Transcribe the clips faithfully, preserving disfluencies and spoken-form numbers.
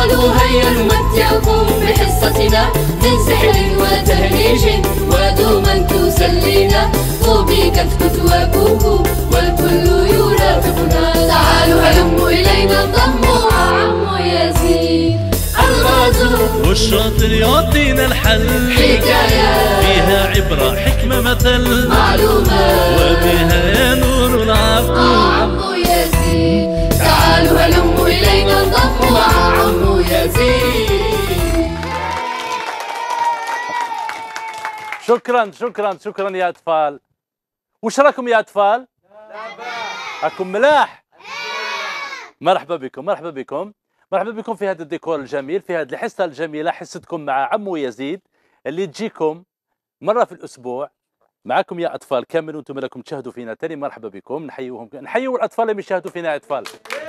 قالوا هيا نمتعكم بحصتنا من سحر وتهريج ودوما تسلينا، طوبي كتكت وكوكو والكل يرافقنا. تعالوا هلموا إلينا انضموا مع عمو يزيد الغازو، والشاطر يعطينا الحل، حكاية فيها عبرة حكمة مثل، معلومات وبها نور العقل مع عمو يزيد. تعالوا هلموا إلينا انضموا مع عمو يزيد. شكرا شكرا شكرا يا أطفال. وش راكم يا أطفال؟ راكم ملاح؟ مرحبا بكم مرحبا بكم مرحبا بكم في هذا الديكور الجميل، في هذه الحصة الجميلة، حصتكم مع عمو يزيد اللي تجيكم مرة في الأسبوع. معكم يا أطفال كامل وأنتم راكم تشاهدوا فينا تاني. مرحبا بكم، نحييهم نحيوا الأطفال اللي يشاهدوا فينا يا أطفال.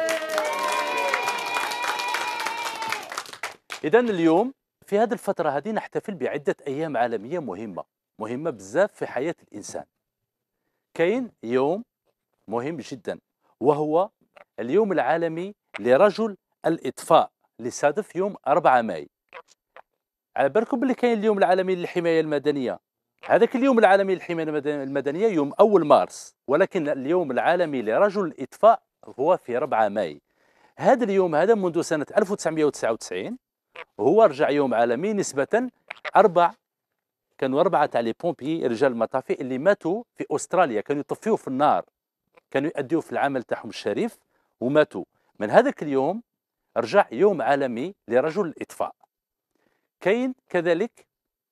إذا اليوم في هذه الفترة هذه نحتفل بعدة أيام عالمية مهمة مهمة بزاف في حياة الإنسان. كاين يوم مهم جدا وهو اليوم العالمي لرجل الإطفاء اللي صادف يوم أربعة ماي. على بالكم باللي كاين اليوم العالمي للحماية المدنية، هذاك اليوم العالمي للحماية المدنية يوم أول مارس، ولكن اليوم العالمي لرجل الإطفاء هو في أربعة ماي. هذا اليوم هذا منذ سنة ألف وتسعمائة وتسعة وتسعين وهو رجع يوم عالمي نسبة أربع كانوا أربعة تاع لي بومبي رجال المطافي اللي ماتوا في أستراليا، كانوا يطفيوا في النار، كانوا يؤديوا في العمل تاعهم الشريف وماتوا. من هذاك اليوم رجع يوم عالمي لرجل الإطفاء. كاين كذلك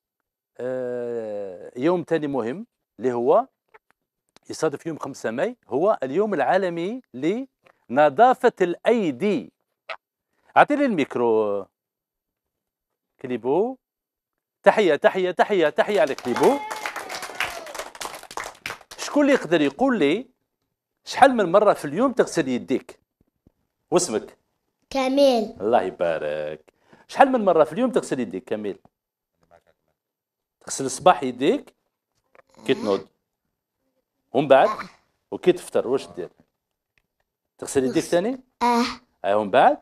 يوم ثاني مهم اللي هو يصادف يوم خمسة ماي، هو اليوم العالمي لنظافة الأيدي. أعطيني الميكرو كليبو. تحية تحية تحية تحية على كليبو. شكون اللي يقدر يقول لي شحال من مرة في اليوم تغسل يديك؟ واسمك؟ كمال. الله يبارك. شحال من مرة في اليوم تغسل يديك كمال؟ تغسل الصباح يديك كي تنوض ومن بعد وكي تفطر واش دير؟ تغسل يديك ثاني؟ اه. اه ومن بعد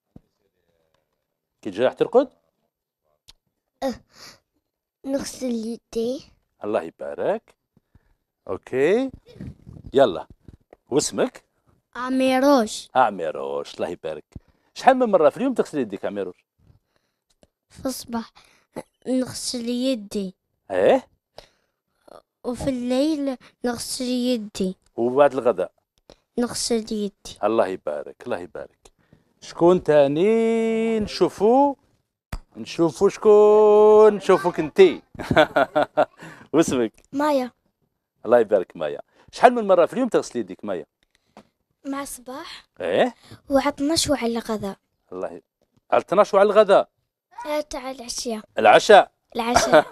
كي تجي راح ترقد؟ أه. نغسل يدي. الله يبارك. اوكي يلا. واسمك؟ عميروش. عميروش الله يبارك. شحال من مرة في اليوم تغسل يديك عميروش؟ في الصباح نغسل يدي. ايه. وفي الليل نغسل يدي. وبعد الغداء نغسل يدي. الله يبارك الله يبارك. شكون تاني نشوفو؟ نشوفو شكون؟ نشوفوك انتي. واسمك؟ مايا. الله يبارك مايا. شحال من مرة في اليوم تغسل يديك مايا؟ مع الصباح. ايه. وعطناش وعلى الغداء. الله ي... على اثناش وعلى الغداء؟ آه تاع العشاء. العشاء. العشاء.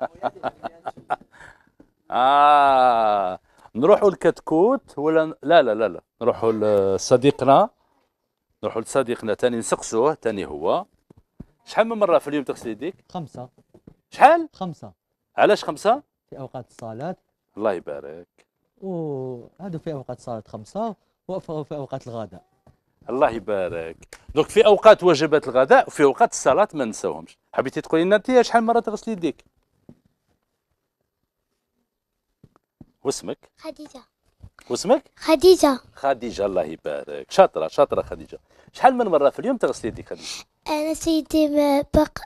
آه نروحوا لكتكوت ولا لا لا لا لا نروحوا لصديقنا نروحوا لصديقنا تاني نسقسوه تاني هو. شحال من مرة في اليوم تغسل يديك؟ خمسة. شحال؟ خمسة. علاش خمسة؟ في أوقات الصلاة. الله يبارك. وهذا في أوقات الصلاة خمسة وفي أوقات الغداء. الله يبارك. دونك في أوقات وجبات الغداء وفي أوقات الصلاة ما ننساوهمش. حبيتي تقولي لنا أنت شحال مرة تغسلي يديك؟ واسمك؟ خديجة. واسمك؟ خديجة. خديجة الله يبارك. شاطرة شاطرة خديجة. شحال من مرة في اليوم تغسلي يديك خديجة؟ أنا سيدي ما بق.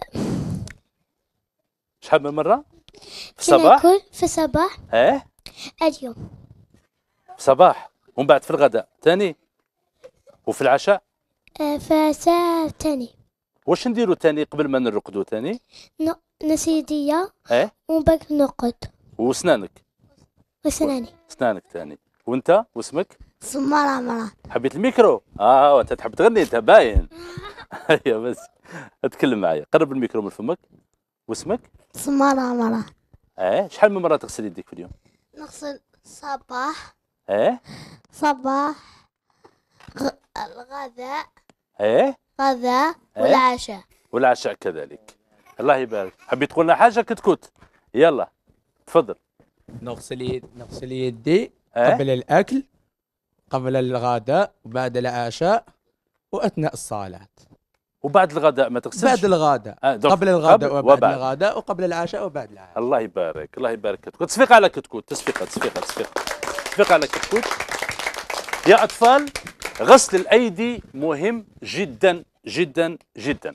شحال من مرة؟ في الصباح؟ في الصباح. اه؟ اليوم. في الصباح ومن بعد في الغداء ثاني؟ وفي العشاء؟ آه في ساعة ثاني. واش نديرو ثاني قبل ما نرقدو ثاني؟ ن... نسيدية. اه؟ ومن بعد نرقد. وسنانك؟ وسناني. سنانك ثاني. وانت واسمك؟ سمارة مرة. حبيت الميكرو؟ اه وانت تحب تغني انت باين. هيا بس اتكلم معايا، قرب الميكرو من فمك. واسمك؟ سمارة مرة. اه شحال من مرة تغسل يديك في اليوم؟ نغسل صباح. اه؟ صباح غ... الغداء. اه؟ غداء والعشاء. والعشاء كذلك. الله يبارك. حبيت تقول لنا حاجة كتكوت؟ يلا تفضل. نغسل يد نغسل يدي أه؟ قبل الأكل، قبل الغداء، وبعد العشاء، وأثناء الصلاة. وبعد الغداء ما تغسلش؟ بعد الغداء. آه دونك قبل الغداء قبل وبعد وبعد. الغداء وقبل العشاء وبعد العشاء. الله يبارك، الله يبارك. كتكوت تصفيق على كتكوت، تصفيقه تصفيقه تصفيقه تصفيق على كتكوت. يا اطفال، غسل الايدي مهم جدا جدا جدا.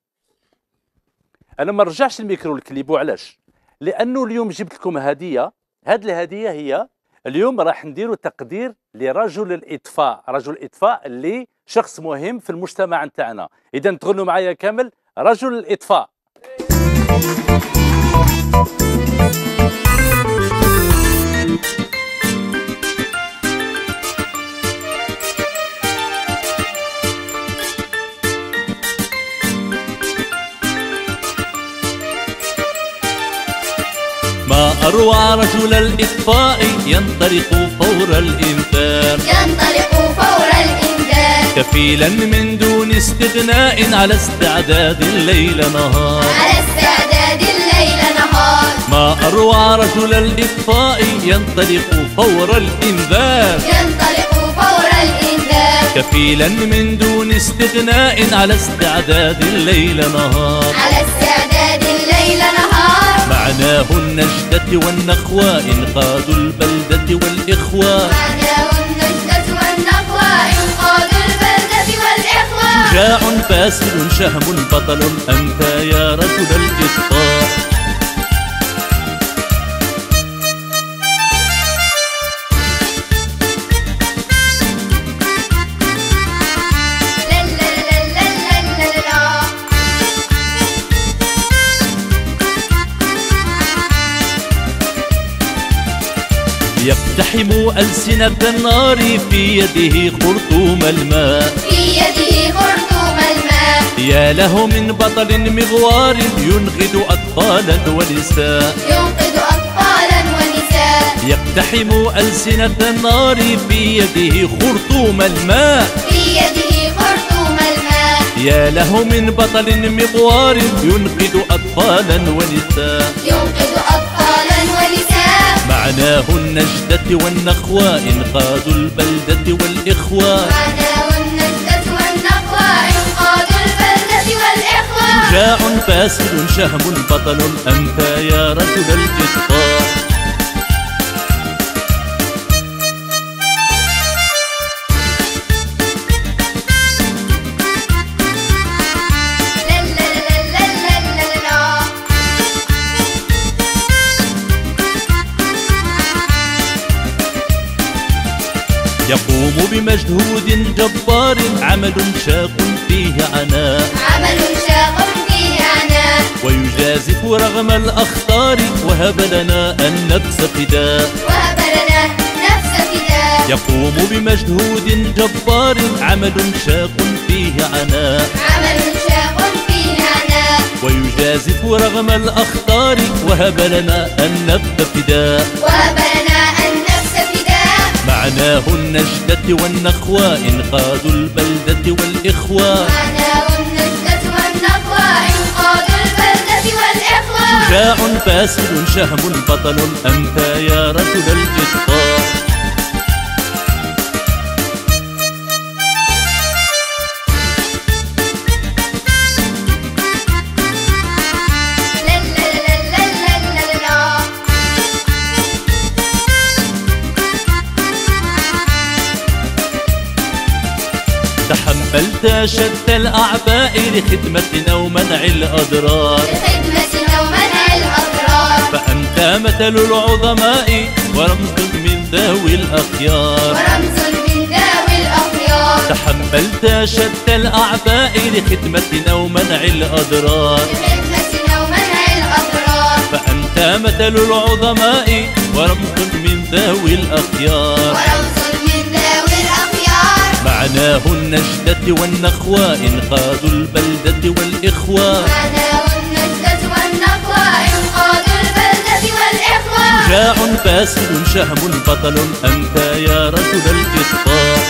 انا ما نرجعش الميكرو للكليبو، علاش؟ لانه اليوم جبت لكم هديه. هذه الهديه هي اليوم راح نديروا تقدير لرجل الاطفاء، رجل الاطفاء اللي شخص مهم في المجتمع نتاعنا. اذا تغنوا معايا كامل رجل الاطفاء. ما أروع رجل الإطفاء ينطلق فور الإنذار، ينطلق فور الإنذار، كفيلا من دون استغناء على استعداد الليل نهار. على استعداد الليل نهار. ما أروع رجل الإطفاء ينطلق فور الإنذار، ينطلق فور الإنذار، كفيلا من دون استغناء على استعداد الليل نهار. على استعداد الليل نهار. معناه النجدة والنخوة إنقاذ البلدة والإخوة. معناه النجدة والنخوة إنقاذ البلدة والإخوة. شجاع باسل شهم بطل أنت يا رجل الإطفاء. يقتحم ألسنة النار في يده خرطوم الماء. في يده خرطوم الماء. يا له من بطل مغوار ينقذ أطفالا ونساء. ينقذ أطفالا ونساء. يقتحم ألسنة النار في يده خرطوم الماء. في يده خرطوم الماء. يا له من بطل مغوار ينقذ أطفالا ونساء. ينقذ أطفالا ونساء. معناه النجدة والنخوة إنقاذ البلدة والإخوة. معناه النجدة والنخوة إنقاذ البلدة والإخوة. شجاع باسل شهم بطل أنت يا رجل الإطفاء. يقوم بمجهود جبار عمل شاق فيه عناء. عمل شاق فيه عناء. ويجازف رغم الأخطار وهب لنا النفس فداء. وهب لنا نفس فداء. يقوم بمجهود جبار عمل شاق فيه عناء. عمل شاق فيه عناء. ويجازف رغم الأخطار وهب لنا النفس فداء. وهب لنا النفس فداء. معناه النجدة والنخوة إنقاذ البلدة والإخوة. معناه النجدة والنخوة إنقاذ البلدة والإخوة. شجاع باسل شهم بطل أنت يا رجل الإطفاء. تحملت شتى الأعباء لخدمتنا ومنع الأضرار. لخدمتنا ومنع الأضرار. فأنت مثل العظماء ورمز من ذوي الأخيار. ورمز من ذوي الأخيار. تحملت شتى الأعباء لخدمتنا ومنع الأضرار. لخدمتنا ومنع الأضرار. فأنت مثل العظماء ورمز من ذوي الأخيار. ورمز من ذوي الأخيار. معناه النجدة والنخوة إنقاذ البلدة والإخوة. معناه النجدة والنخوة إنقاذ البلدة والإخوة. شجاع باسل شهم بطل أنت يا رجل الإطفاء.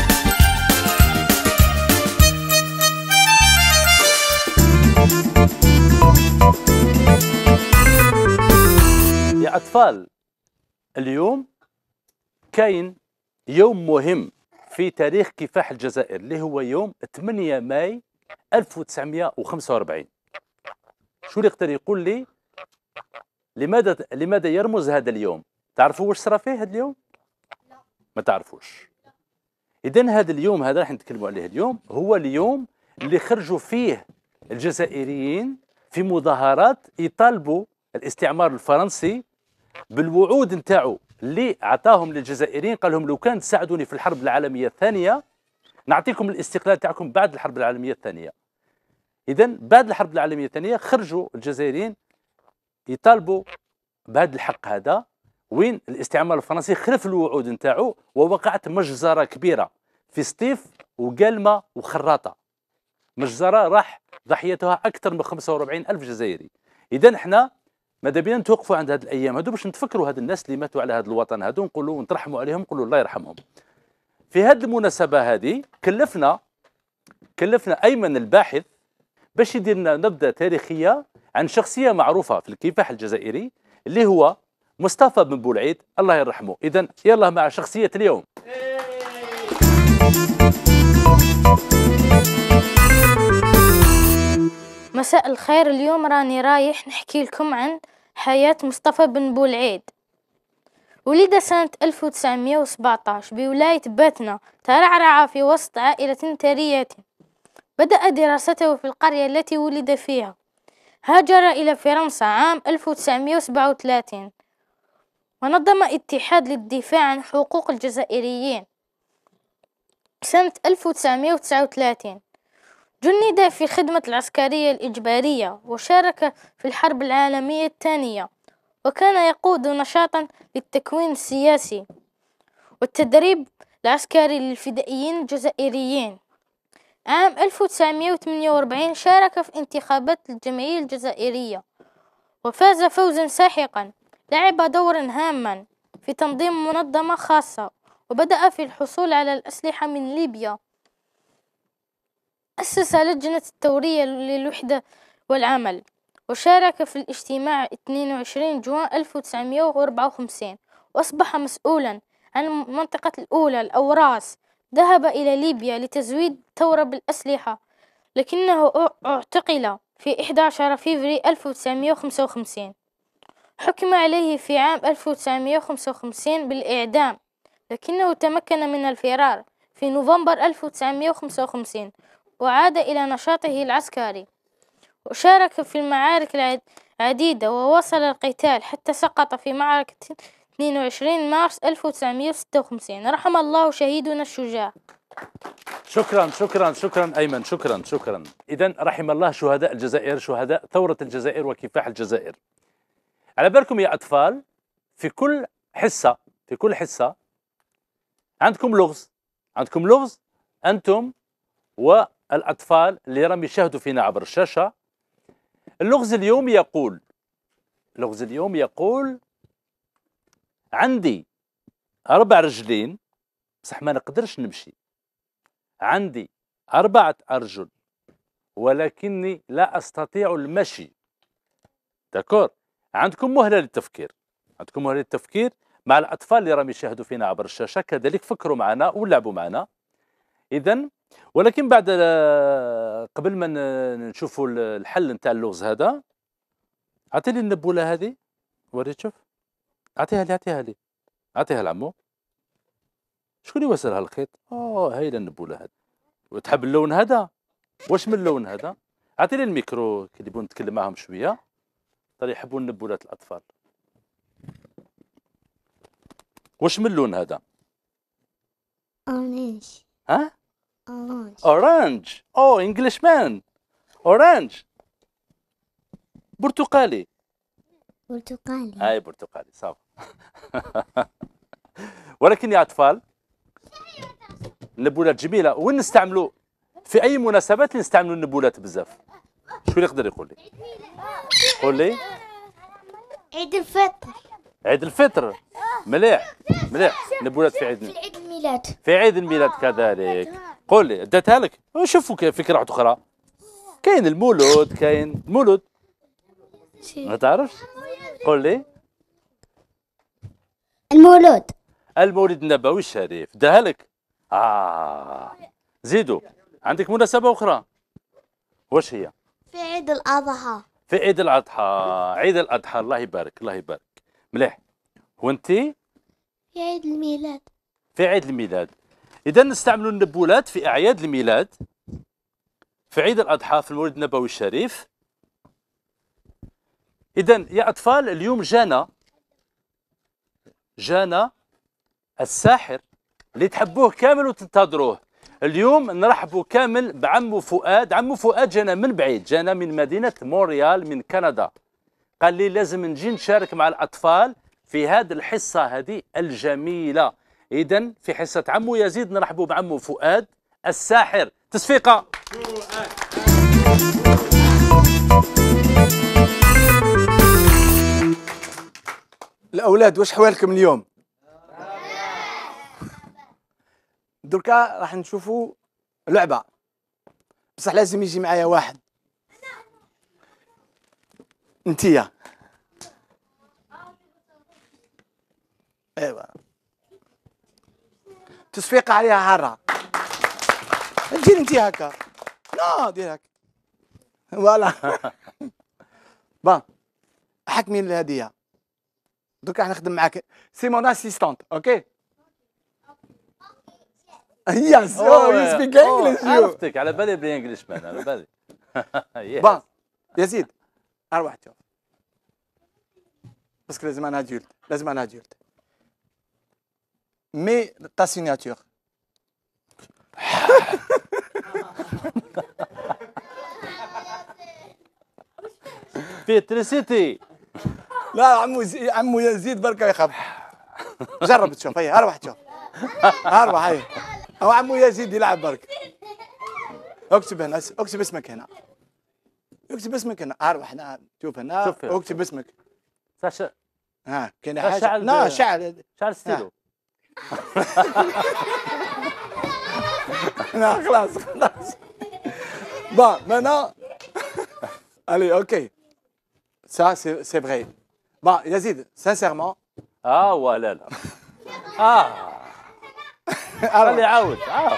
يا أطفال، اليوم كاين يوم مهم في تاريخ كفاح الجزائر اللي هو يوم ثمانية ماي ألف وتسعمائة وخمسة وأربعين. شو اللي يقدر يقول لي لماذا لماذا يرمز هذا اليوم؟ تعرفوا واش صرا فيه هذا اليوم؟ ما تعرفوش. إذا هذا اليوم هذا راح نتكلموا عليه اليوم هو اليوم اللي خرجوا فيه الجزائريين في مظاهرات يطالبوا الاستعمار الفرنسي بالوعود نتاعو اللي عطاهم للجزائريين، قال لهم لو كان تساعدوني في الحرب العالميه الثانيه نعطيكم الاستقلال تاعكم بعد الحرب العالميه الثانيه. اذا بعد الحرب العالميه الثانيه خرجوا الجزائريين يطالبوا بهذا الحق هذا، وين الاستعمار الفرنسي خلف الوعود نتاعو ووقعت مجزره كبيره في سطيف وقلمه وخراطه. مجزره راح ضحيتها اكثر من خمسة وأربعين ألف جزائري. اذا احنا ماذا بينا نتوقفوا عند هذه الايام هذو باش نتفكروا هاد الناس اللي ماتوا على هذا الوطن هذو، نقولوا ونترحموا عليهم، نقولوا الله يرحمهم. في هذه المناسبه هذه كلفنا كلفنا ايمن الباحث باش يدير لنا نبذه تاريخيه عن شخصيه معروفه في الكفاح الجزائري اللي هو مصطفى بن بولعيد الله يرحمه. اذا يلا مع شخصيه اليوم. مساء الخير. اليوم راني رايح نحكي لكم عن حياة مصطفى بن بولعيد. ولد سنة ألف وتسعمائة وسبعة عشر بولاية باتنا، ترعرع في وسط عائلة ثرية. بدأ دراسته في القرية التي ولد فيها. هاجر إلى فرنسا عام ألف وتسعمائة وسبعة وثلاثين ونظم اتحاد للدفاع عن حقوق الجزائريين. سنة ألف وتسعمائة وتسعة وثلاثين جند في الخدمة العسكرية الإجبارية وشارك في الحرب العالمية الثانية، وكان يقود نشاطا للتكوين السياسي والتدريب العسكري للفدائيين الجزائريين. عام ألف وتسعمائة وثمانية وأربعين شارك في انتخابات الجمعية الجزائرية وفاز فوزا ساحقا. لعب دورا هاما في تنظيم منظمة خاصة وبدأ في الحصول على الأسلحة من ليبيا. أسس لجنة التورية للوحدة والعمل وشارك في الاجتماع اثنين وعشرين جوان ألف وتسعمائة وأربعة وخمسين وأصبح مسؤولا عن المنطقة الأولى الأوراس. ذهب إلى ليبيا لتزويد الثورة بالأسلحة، لكنه اعتقل في أحد عشر فبراير ألف وتسعمائة وخمسة وخمسين. حكم عليه في عام ألف وتسعمائة وخمسة وخمسين بالإعدام، لكنه تمكن من الفرار في نوفمبر ألف وتسعمائة وخمسة وخمسين وعاد إلى نشاطه العسكري وشارك في المعارك العديدة وواصل القتال حتى سقط في معركة اثنين وعشرين مارس ألف وتسعمائة وستة وخمسين. رحم الله شهيدنا الشجاع. شكرا شكرا شكرا أيمن، شكرا شكرا. إذا رحم الله شهداء الجزائر، شهداء ثورة الجزائر وكفاح الجزائر. على بالكم يا أطفال، في كل حصة في كل حصة عندكم لغز، عندكم لغز أنتم والأطفال اللي راهم يشاهدوا فينا عبر الشاشة. اللغز اليوم يقول اللغز اليوم يقول عندي أربع رجلين بصح ما نقدرش نمشي، عندي أربعة أرجل ولكني لا أستطيع المشي. داكور، عندكم مهلة للتفكير، عندكم مهلة للتفكير مع الأطفال اللي راهم يشاهدوا فينا عبر الشاشة، كذلك فكروا معنا ولعبوا معنا. إذن ولكن بعد قبل ما نشوفوا الحل نتاع اللغز هذا، عطيني النبولة هذه، وريت شوف، أعطيها لي أعطيها لي أعطيها لعمو. شكون اللي وصلها الخيط؟ أوه هايلة النبولة هذه. وتحب اللون هذا؟ واش من اللون هذا؟ أعطيني الميكرو كي يبون نتكلم معاهم شوية، ترى يحبون نبولات الأطفال. واش من اللون هذا؟ أورانج. ها؟ أورانج. أورانج. أوه إنجليش مان. أورانج. برتقالي. برتقالي. هاي برتقالي صافي. ولكن يا أطفال النبولات جميلة، وين نستعملوا في أي مناسبات نستعملوا النبولات بزاف؟ شو اللي يقدر يقول لي؟ قول لي. عيد الفطر. عيد الفطر. مليح مليح، نبولات في عيد في عيد الميلاد. في عيد الميلاد كذلك. قول لي اديتها لك. شوفوا كيف فكرة أخرى. كاين المولود، كاين المولود. ما تعرفش؟ قول لي. المولود. المولد النبوي الشريف، داها لك. آه زيدوا، عندك مناسبة أخرى؟ واش هي؟ في عيد الأضحى. في عيد الأضحى. عيد الأضحى، الله يبارك الله يبارك. مليح. وانت؟ في عيد الميلاد. في عيد الميلاد. إذا نستعملوا النبولات في أعياد الميلاد، في عيد الأضحى، في المولد النبوي الشريف. إذا يا أطفال، اليوم جانا جانا الساحر اللي تحبوه كامل وتنتظروه. اليوم نرحبوا كامل بعمو فؤاد. عمو فؤاد جانا من بعيد، جانا من مدينة مونريال من كندا. قال لي لازم نجي نشارك مع الأطفال في هذه الحصة هذه الجميلة. إذا في حصة عمو يزيد نرحبوا بعمو فؤاد الساحر. تصفيقة. الأولاد واش حوالكم اليوم؟ دركا راح نشوفوا لعبة، بصح لازم يجي معايا واحد. انتيا ايوا تصفيقة عليها حارة. دير انتي هكا. لا دير هكا. فوالا. بون حكمي الهدية. دركا راح نخدم معاك. سي مون اسيستونت، اوكي؟ يس. او يو سبيك انجلش. عرفتك، على بالي بالانجلش مان، على بالي. بون يزيد اروح تشوف، باسكو لازم انا ادولت، لازم انا ادولت. مي تا سيناتور. في تريسيتي. لا عمو زي... عمو يزيد بركه يخاف. جرب تشوف. هيا اروح تشوف. اروح هيا. او عمو يزيد يلعب برك. اكتب هنا، اكتب اسمك هنا. اكتب اسمك هنا. اروح هنا. شوف هنا. اكتب اسمك. ساشا. ها كاين حاجه. لا شعل. شعل ستيلو. لا خلاص خلاص. بون مانا. الي اوكي. Ça, c'est vrai. Bon, Yazid, sincèrement. اه ولا لا. اه خلي يعاود. اه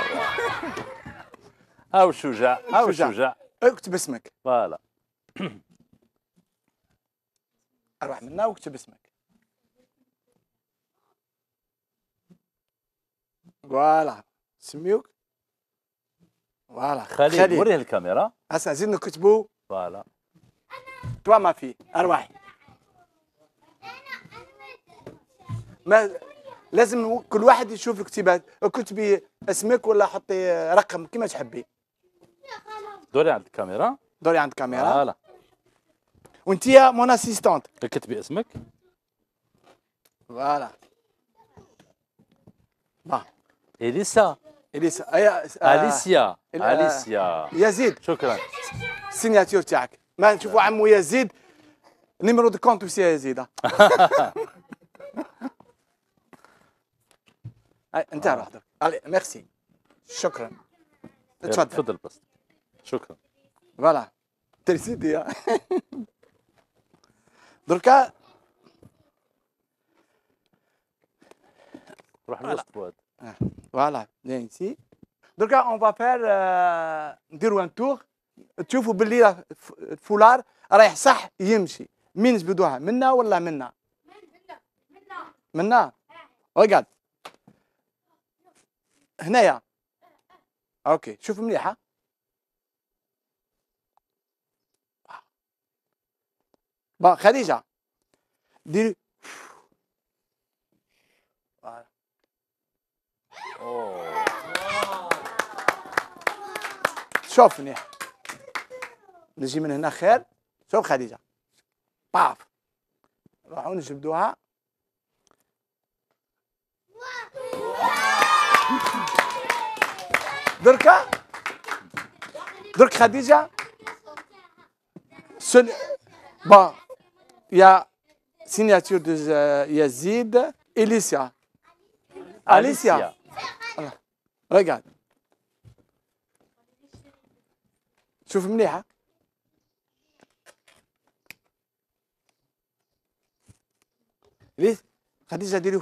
هاو الشجاع، هاو الشجاع. اكتب اسمك. فوالا. اروح منا واكتب اسمك. فوالا. سميوك. فوالا. خليل وريه الكاميرا. هسه زيد نكتبوا. فوالا. توا ما في. ارواحي. ما لازم كل واحد يشوف الكتيبات. اكتبي اسمك ولا حطي رقم كما تحبي. دوري عند الكاميرا. دوري عند الكاميرا. فوالا. وانت يا مون اسيستونت. اكتبي اسمك. فوالا. با اليسا. اليسا. اي اليسيا. اليسيا. يزيد. شكرا. السيناتور تاعك. ما نشوفوا عمو يزيد. نيميرو دو كونت وسي يزيد. انت روح درك. الي ميرسي. شكرا. تفضل. تفضل بس. شكرا. فوالا. ترسيدي. دركا روح لوسط فؤاد. فوالا viens ici. دركا اون فا فير نديرو ان تور. تشوفوا باللي الفولار رايح صح يمشي. مين نجبدوها منا ولا منا؟ منا. منا. منا. ريغارد. هنايا. اوكي شوف مليحه. با خديجه ديري. فوالا. شوف مليح. نجي من هنا خير. شوف خديجه. باف. راحوا نجبدوها. دركا درك خديجه. سن با يا سيناتور دو يزيد. اليسيا. اليسيا. ريغارد. شوف مليحه. ليه خديجه ديري.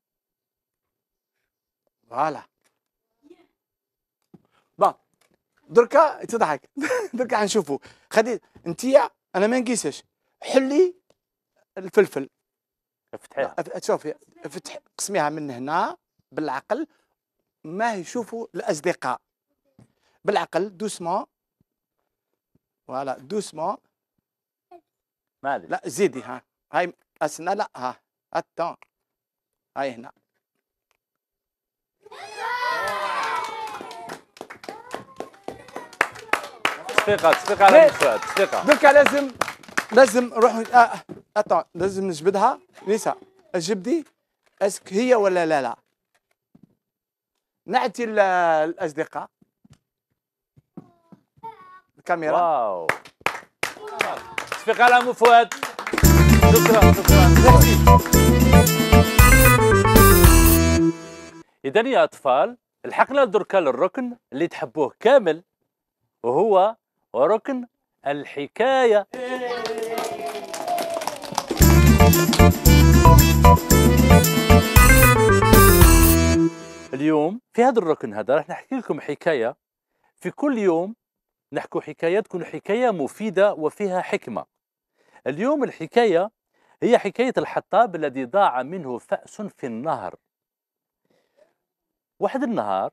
فوالا. بون دركا تضحك دركا حنشوفوا خدي انتيا انا ما نقيسش حلي الفلفل افتحيها. شوفي افتح قسميها من هنا بالعقل ما يشوفوا الاصدقاء بالعقل دوسمون فوالا دوسمون معليش. لا زيدي ها هاي اسنا لا ها اتون هاي هنا تصفيقه تصفيقه على المساعد تصفيقه. دركا لازم لازم نروح آه. اتون لازم نجبدها نساء الجبدي اسك هي ولا لا لا نعطي الاصدقاء الكاميرا. واو تصفيقه على ام فؤاد. شكرا شكرا. اذا يا اطفال الحقنا دركا للركن اللي تحبوه كامل وهو ركن الحكايه. اليوم في هذا الركن هذا راح نحكي لكم حكايه. في كل يوم نحكوا حكايه تكون حكايه مفيده وفيها حكمه. اليوم الحكايه هي حكايه الحطاب الذي ضاع منه فأس في النهر. واحد النهار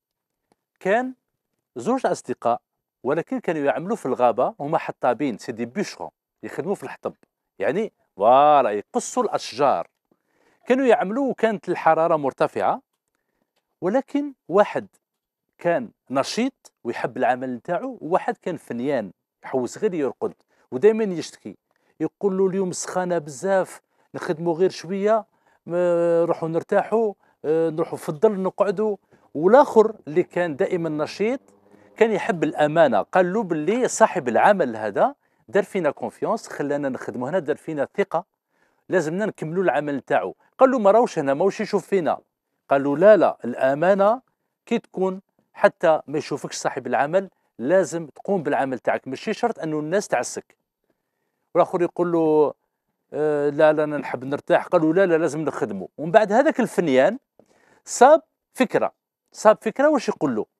كان زوج اصدقاء ولكن كانوا يعملوا في الغابه، هما حطابين سيدي بيشرون يخدموا في الحطب، يعني فوالا يقصوا الاشجار. كانوا يعملوا وكانت الحراره مرتفعه، ولكن واحد كان نشيط ويحب العمل نتاعو، وواحد كان فنيان يحوس غير يرقد ودائما يشتكي، يقول له اليوم سخانه بزاف نخدموا غير شويه نروحوا نرتاحوا نروحوا في الظل نقعدوا. والاخر اللي كان دائما نشيط كان يحب الامانه، قال له باللي صاحب العمل هذا دار فينا كونفيونس، خلانا نخدموا هنا، دار فينا ثقه، لازمنا نكملوا العمل نتاعو. قال له ما راوش هنا ماوش يشوف فينا. قال له لا لا الامانه كي تكون حتى ما يشوفكش صاحب العمل لازم تقوم بالعمل تاعك، ماشي شرط انه الناس تعسك. والاخر يقول له آه لا لا انا نحب نرتاح. قالوا لا لا لازم نخدموا. ومن بعد هذاك الفنيان صاب فكره صاب فكره واش يقول له؟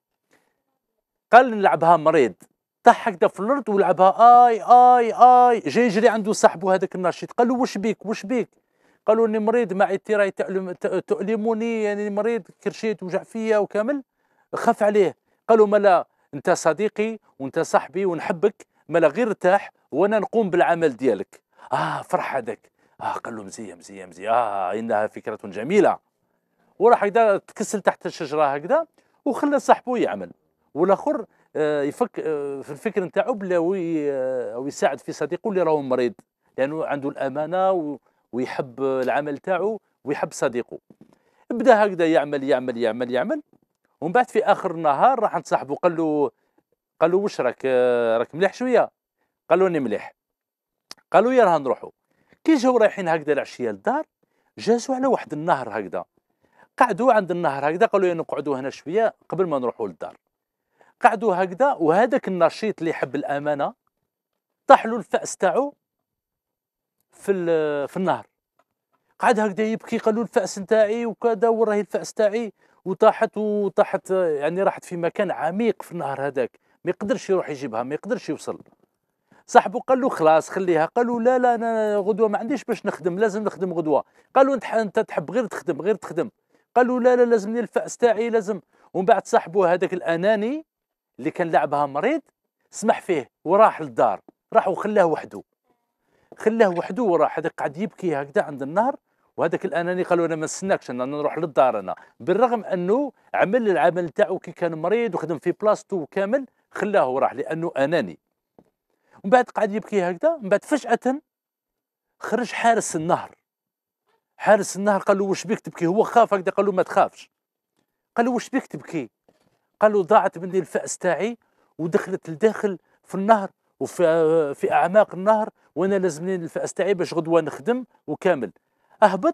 قال نلعبها مريض، طاح هكذا في الارض ولعبها اي اي اي. جاي يجري عنده صاحبه هذاك النشيط، قال له واش بيك واش بيك؟ قالوا اني مريض معدتي راهي تؤلمني، يعني مريض كرشيت وجع فيا وكامل. خاف عليه. قالوا ملا انت صديقي وانت صاحبي ونحبك، ملا غير ارتاح وانا نقوم بالعمل ديالك. اه فرح هذاك. اه قال له مزيان مزيان مزيان اه انها فكره جميله. وراح هكذا تكسل تحت الشجره هكذا وخلى صاحبه يعمل. والاخر آه يفك آه في الفكر نتاعو بلا او يساعد في صديقه اللي راهو مريض، لانه عنده الامانه ويحب العمل تاعو ويحب صديقه. بدا هكذا يعمل يعمل يعمل يعمل. ومن بعد في اخر النهار راح عند صاحبه قال له قال له واش راك راك مليح شويه؟ قال له اني مليح. قالوا يلا نروحوا. كي جاو رايحين هكذا العشيه للدار جازوا على واحد النهر هكذا، قعدوا عند النهر هكذا، قالوا نقعدوا هنا شويه قبل ما نروحوا للدار. قعدوا هكذا وهذاك النشيط اللي يحب الامانه طاح له الفأس تاعو في في النهر. قعد هكذا يبكي، قال له الفأس نتاعي وكذا وراهي الفأس تاعي، وطاحت وطاحت يعني راحت في مكان عميق في النهر هذاك، ما يقدرش يروح يجيبها، ما يقدرش يوصل. صاحبه قال له خلاص خليها. قالوا لا لا انا غدوه ما عنديش باش نخدم، لازم نخدم غدوه. قالوا انت انت تحب غير تخدم غير تخدم. قالوا لا لا لازمني الفأس تاعي لازم. ومن بعد صاحبه هذاك الاناني اللي كان لعبها مريض سمح فيه وراح للدار، راح وخلاه وحده. خلاه وحده وراح هذاك قاعد يبكي هكذا عند النهر. وهذاك الاناني قالوا انا ما نستناكش انا نروح للدار انا، بالرغم انه عمل العمل تاعو كي كان مريض وخدم في بلاصتو كامل، خلاه وراح لانه اناني. ومن بعد قاعد يبكي هكذا. من بعد فجأة خرج حارس النهر. حارس النهر قال له واش بيك تبكي؟ هو خاف هكذا. قال له ما تخافش. قال له واش بيك تبكي؟ قال له ضاعت مني الفأس تاعي ودخلت لداخل في النهر وفي في اعماق النهر، وانا لازمني الفأس تاعي باش غدوه نخدم وكامل. اهبط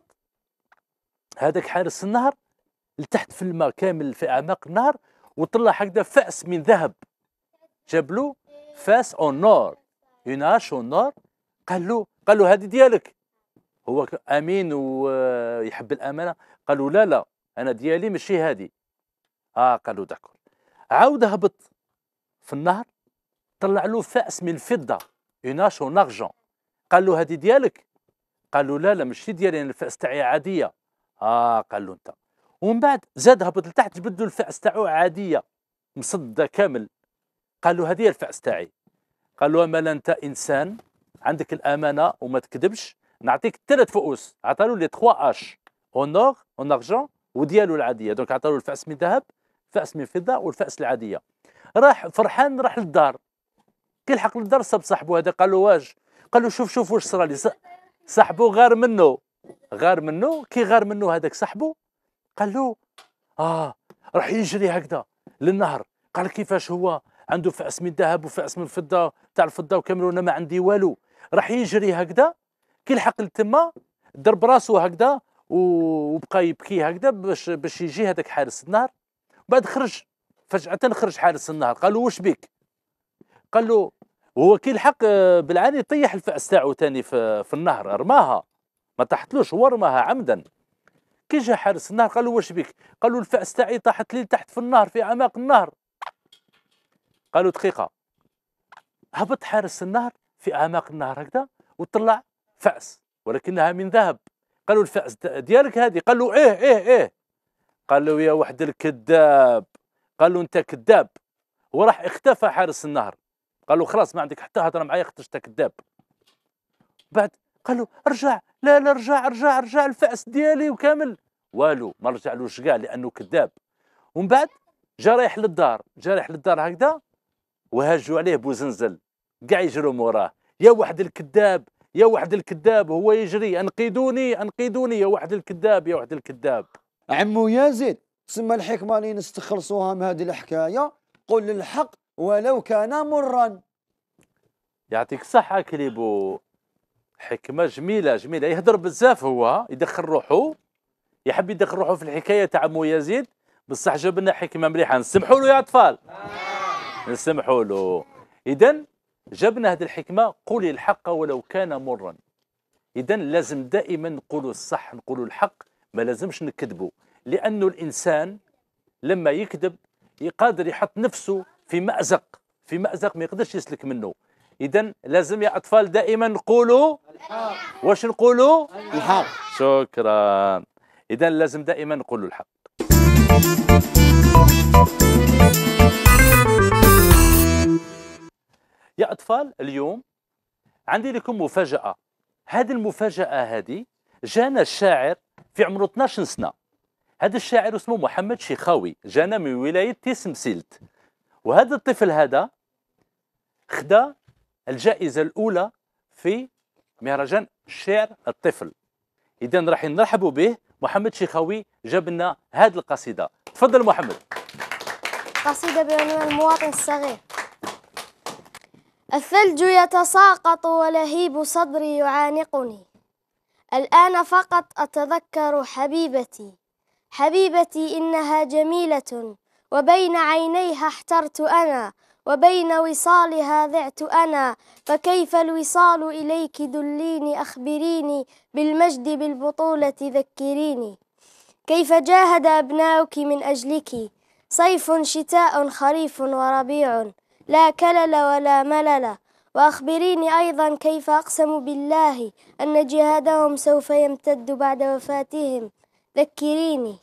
هذاك حارس النهر لتحت في الماء كامل في اعماق النهر، وطلع هكذا فأس من ذهب. جاب له فاس اون نور، اون اش اون نور. قال له قال له هذه ديالك. هو امين ويحب الامانه. قالوا لا لا انا ديالي ماشي هذه. اه قالوا داكور. عاود هبط في النهر، طلع له فأس من الفضة، اوناش اون ارجون. قال له هذه ديالك؟ قال له لا لا ماشي ديالي، انا الفأس تاعي عاديه. اه قال له انت. ومن بعد زاد هبط لتحت، جبد له الفأس تاعو عاديه مصدة كامل. قال له هذه هي الفأس تاعي. قال له امال انت انسان عندك الامانه وما تكذبش، نعطيك ثلاث فؤوس. عطالو لي ثلاثة اش اون اور اون ارجون وديالو العاديه. دونك عطالو الفأس من ذهب، فأس من فضه، والفأس العاديه. راح فرحان راح للدار، كي لحق للدار صاب صاحبو هذا قال له واش؟ قال له شوف شوف واش صرا لي. صاحبو غار منه، غار منه كي غار منه هذاك صاحبو قال له اه راح يجري هكذا للنهر. قال كيفاش هو عنده فأس من ذهب وفأس من فضه تاع الفضه وكامل وانا ما عندي والو. راح يجري هكذا كي لحق لتما ضرب راسو هكذا وبقى يبكي هكذا باش باش يجي هذاك حارس النهر. بعد خرج فجأة، خرج حارس النهر قال له واش بك؟ قال له هو كي لحق بالعاني طيح الفأس تاعو ثاني في, في النهر، رماها ما طاحتلوش، هو رماها عمدا. كي جا حارس النهر قال له واش بك؟ قال له الفأس تاعي طاحت لي تحت في النهر في اعماق النهر. قالوا دقيقه. هبط حارس النهر في اعماق النهر هكذا وطلع فأس ولكنها من ذهب. قالوا الفأس ديالك هذه؟ قال له ايه ايه ايه. قال له يا وحد الكذاب. قال له انت كذاب. وراح اختفى حارس النهر. قال له خلاص ما عندك حتى هضره معايا، خاطرش انت كذاب. بعد قال له ارجع، لا لا ارجع ارجع ارجع الفأس ديالي وكامل. والو ما رجعلوش كاع لانه كذاب. ومن بعد جا رايح للدار، جا رايح للدار هكذا وهاجوا عليه بوزنزل كاع يجروا موراه. يا واحد الكذاب يا واحد الكذاب، هو يجري انقذوني انقذوني يا واحد الكذاب يا واحد الكذاب. عمو يزيد، تسمى الحكمه اللي نستخلصوها من هذه الحكايه، قل الحق ولو كان مرا. يعطيك الصحة كليبو، حكمة جميلة جميلة. يهدر بزاف، هو يدخل روحه، يحب يدخل روحه في الحكاية تاع عمو يزيد، بصح جاب لنا حكمة مليحة. نسمحوا له يا أطفال، نسمحوا له. إذا جبنا هذه الحكمة، قولي الحق ولو كان مرا. إذا لازم دائما نقولوا الصح، نقولوا الحق، ما لازمش نكذبوا، لأنه الإنسان لما يكذب يقدر يحط نفسه في مأزق، في مأزق ما يقدرش يسلك منه. إذا لازم يا أطفال دائما نقولوا الحق. واش نقولوا؟ الحق. شكرا. إذا لازم دائما نقولوا الحق. يا أطفال اليوم عندي لكم مفاجأة. هذه المفاجأة هذه جانا الشاعر في عمره اثناش سنة. هذا الشاعر اسمه محمد شيخاوي، جانا من ولاية تيسمسيلت. وهذا الطفل هذا خدا الجائزة الأولى في مهرجان شعر الطفل. إذا راح نرحبوا به. محمد شيخاوي جاب لنا هذه القصيدة. تفضل محمد. قصيدة بعنوان المواطن الصغير. الثلج يتساقط ولهيب صدري يعانقني، الآن فقط أتذكر حبيبتي. حبيبتي إنها جميلة، وبين عينيها احترت أنا، وبين وصالها ذعت أنا. فكيف الوصال إليك؟ دليني أخبريني، بالمجد بالبطولة ذكريني. كيف جاهد أبناؤك من أجلك، صيف شتاء خريف وربيع، لا كلل ولا ملل. وأخبريني أيضا كيف أقسم بالله أن جهادهم سوف يمتد بعد وفاتهم، ذكريني.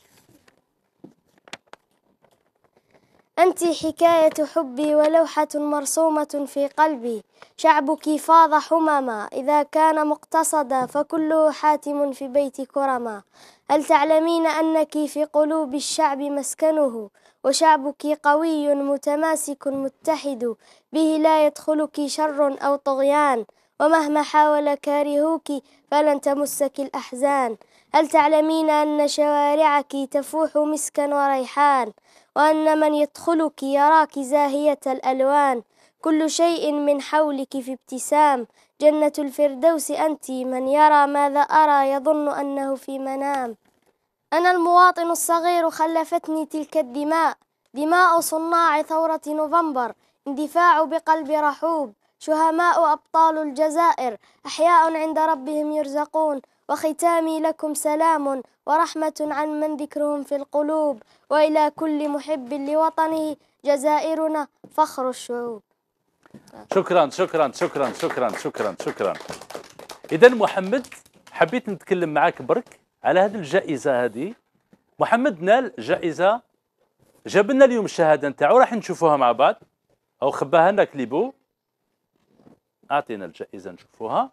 أنت حكاية حبي ولوحة مرسومة في قلبي، شعبك فاض حمما، إذا كان مقتصدا فكله حاتم في بيت كرما. هل تعلمين أنك في قلوب الشعب مسكنه، وشعبك قوي متماسك متحد، به لا يدخلك شر أو طغيان، ومهما حاول كارهوك فلن تمسك الأحزان. هل تعلمين أن شوارعك تفوح مسكا وريحان، وأن من يدخلك يراك زاهية الألوان، كل شيء من حولك في ابتسام، جنة الفردوس أنت، من يرى ماذا أرى يظن أنه في منام. أنا المواطن الصغير خلفتني تلك الدماء، دماء صناع ثورة نوفمبر، اندفاع بقلب رحوب، شهماء أبطال الجزائر، أحياء عند ربهم يرزقون. وختامي لكم سلام ورحمة عن من ذكرهم في القلوب، وإلى كل محب لوطنه جزائرنا فخر الشعوب. شكرا شكرا شكرا شكرا شكرا شكرا. إذا محمد حبيت نتكلم معاك برك على هذه الجائزة. هذه محمد نال جائزة، جاب لنا اليوم الشهادة نتاعو، راح نشوفوها مع بعض أو خباها لنا كليبو. أعطينا الجائزة نشوفوها.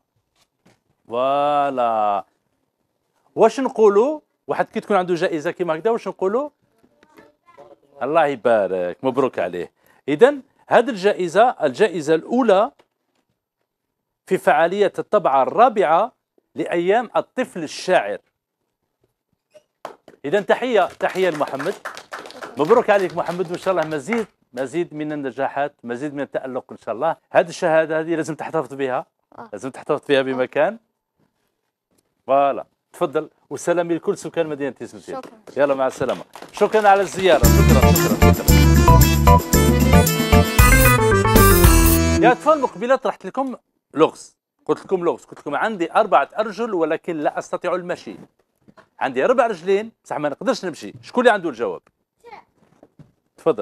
فوالا واش نقولوا واحد كي تكون عنده جائزة كيما هكذا واش نقولوا؟ الله يبارك، مبروك عليه. إذا هذه الجائزة الجائزة الأولى في فعالية الطبعة الرابعة لأيام الطفل الشاعر. إذا تحية تحية لمحمد، مبروك عليك محمد، وإن شاء الله مزيد مزيد من النجاحات، مزيد من التألق إن شاء الله. هذه الشهادة هذه لازم تحتفظ بها، لازم تحتفظ بها بمكان. فوالا تفضل، وسلامي لكل سكان مدينة تيزمتين. يلا مع السلامة، شكرا على الزيارة. شكرا شكرا شكرا. يا أطفال مقبلة طرحت لكم لغز، قلت لكم لغز، قلت لكم عندي أربعة أرجل ولكن لا أستطيع المشي. عندي أربع رجلين بصح ما نقدرش نمشي. شكون اللي عنده الجواب؟ تفضل.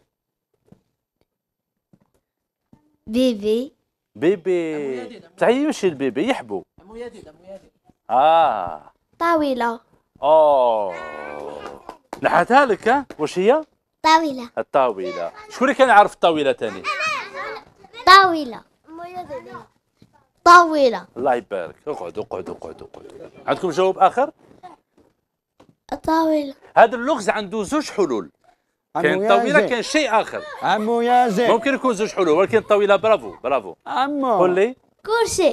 بيبي. بيبي بصح يمشي البيبي يحبو. أمو يديد أمو يديد. آه طاولة. أوه نحتها لك. ها واش هي؟ طاولة. الطاولة. شكون اللي كان يعرف الطاولة ثاني؟ طاولة. طاولة. الله يبارك. اقعدوا اقعدوا اقعدوا اقعدوا. عندكم جواب آخر؟ الطاولة. هذا اللغز عنده زوج حلول. كاين الطاولة كاين شيء آخر. عمو يازن ممكن يكون زوج حلول ولكن الطاولة برافو برافو. عمو قول لي. كرسي.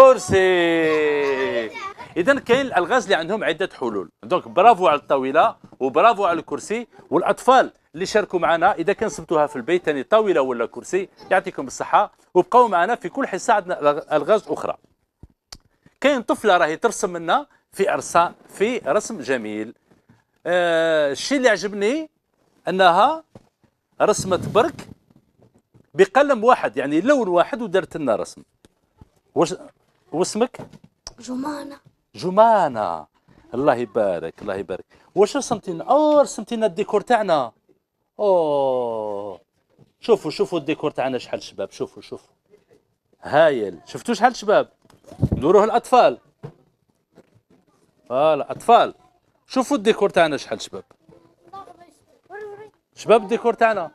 كرسي. إذا كاين الألغاز اللي عندهم عدة حلول، دونك برافو على الطاولة وبرافو على الكرسي. والأطفال اللي شاركوا معنا إذا كان صبتوها في البيت ثاني طاولة ولا كرسي يعطيكم بالصحة، وبقوا معنا في كل حصة عندنا ألغاز أخرى. كاين طفلة راهي ترسم لنا في أرسام في رسم جميل. آه الشيء اللي عجبني أنها رسمت برك بقلم واحد، يعني لون واحد ودارت لنا رسم. واش واسمك؟ جمانة. جمانة. الله يبارك الله يبارك. واش رسمتي لنا؟ اوه رسمتي لنا الديكور تاعنا. اوه شوفوا شوفوا الديكور تاعنا شحال شباب. شوفوا شوفوا هايل. شفتوا شحال شباب؟ ندوروه الاطفال. فوالا اطفال شوفوا الديكور تاعنا شحال شباب. شباب الديكور تاعنا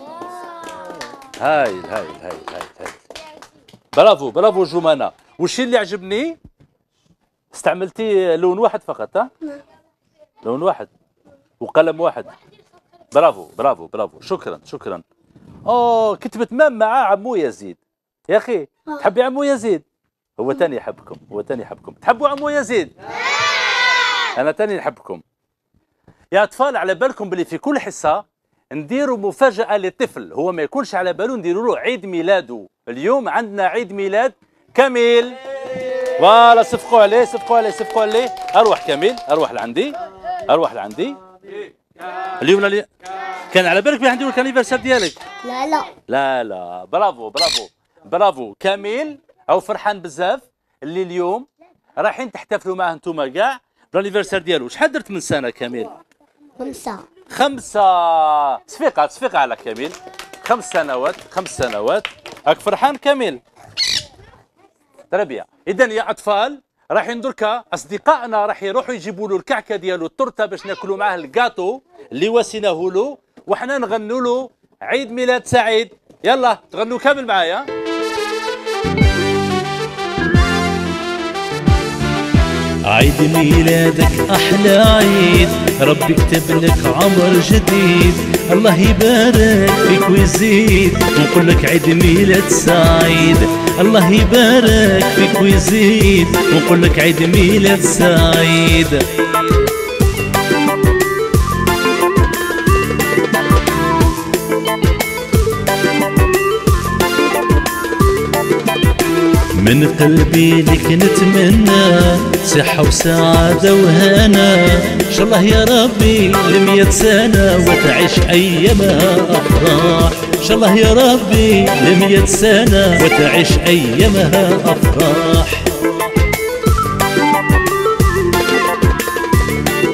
هايل هايل هايل هايل هايل. برافو برافو جمانة. والشيء اللي عجبني استعملتي لون واحد فقط. ها؟ لون واحد وقلم واحد. برافو برافو برافو. شكرا شكرا. اوه كتبت مام مع عمو يزيد. يا اخي تحبي عمو يزيد؟ هو تاني يحبكم، هو تاني يحبكم. تحبوا عمو يزيد؟ انا تاني نحبكم. يا اطفال على بالكم بلي في كل حصه نديروا مفاجاه للطفل، هو ما يكونش على باله نديروا له عيد ميلاده. اليوم عندنا عيد ميلاد كميل. فوالا صفقوا عليه صفقوا عليه صفقوا عليه. اروح كميل اروح لعندي اروح لعندي. اليوم اللي كان على بالك بلي عندي الكانيفرسير ديالك؟ لا لا لا لا. برافو برافو برافو. كميل او فرحان بزاف اللي اليوم رايحين تحتفلوا معاه انتم كاع بالانيفرسير ديالو. شحال درت من سنه كميل؟ خمسة. خمسة. صفيقة صفيقة على كميل. خمس سنوات خمس سنوات. هاك فرحان كميل. تربية. إذا يا أطفال رايحين دركا أصدقائنا راح يروحوا يجيبوا له الكعكة ديالو التورتة باش ناكلوا معاه الكاطو اللي واسيناه له، وحنا نغنوا له عيد ميلاد سعيد. يلا تغنوا كامل معايا. عيد ميلادك أحلى عيد، ربي كتب لك عمر جديد، الله يبارك فيك ويزيد، ونقول لك عيد ميلاد سعيد. الله يبارك فيك ويزيد، ونقول لك عيد ميلاد سعيد. من قلبي لك نتمنى صحة وسعادة وهنا، إن شاء الله يا ربي لمية سنة وتعيش أيامها أفراح، إن شاء الله يا ربي لمية سنة وتعيش أيامها أفراح.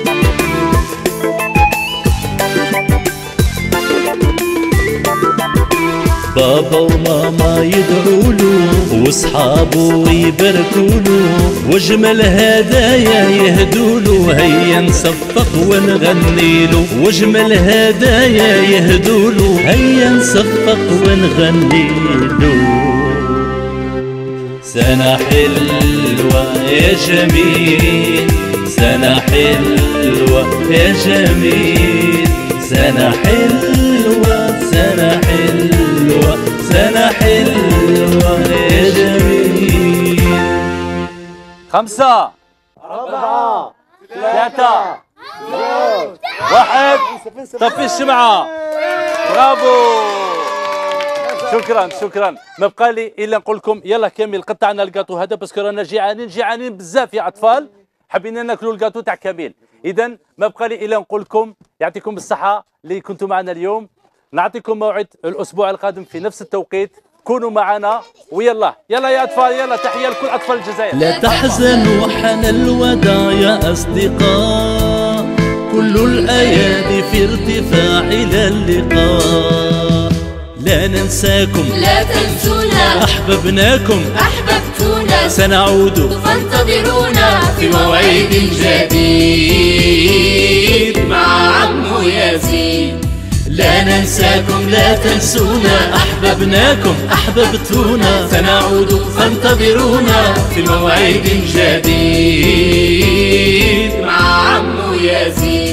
بابا وماما يدعوله واصحابه يباركوله واجمل هدايا يهدوله هيا نصفق ونغنيله واجمل هدايا يهدوله هيا نصفق ونغنيله سنة حلوة يا جميل سنة حلوة يا جميل سنة حلوة سنة حلوة سنة حلوة يا جميل. خمسة أربعة ثلاثة واحد طفي الشمعة. برافو شكرا شكرا. ما بقى لي الا نقول لكم يلا كامل قطعنا الكاطو هذا باسكو رانا جيعانين جيعانين بزاف يا اطفال حبينا ناكلوا الكاطو تاع كامل. اذا ما بقى لي الا نقول لكم يعطيكم الصحه اللي كنتوا معنا اليوم. نعطيكم موعد الاسبوع القادم في نفس التوقيت كونوا معنا ويلا يلا يا اطفال يلا تحيه لكل اطفال الجزائر. لا تحزنوا حان الوداع يا اصدقاء كل الايادي في ارتفاع الى اللقاء لا ننساكم لا تنسونا أحببناكم أحببتونا سنعود فانتظرونا في موعد جديد مع عمو ياسين. لا ننساكم لا تنسونا أحببناكم أحببتونا سنعود فانتظرونا في موعد جديد مع عمو ياسين.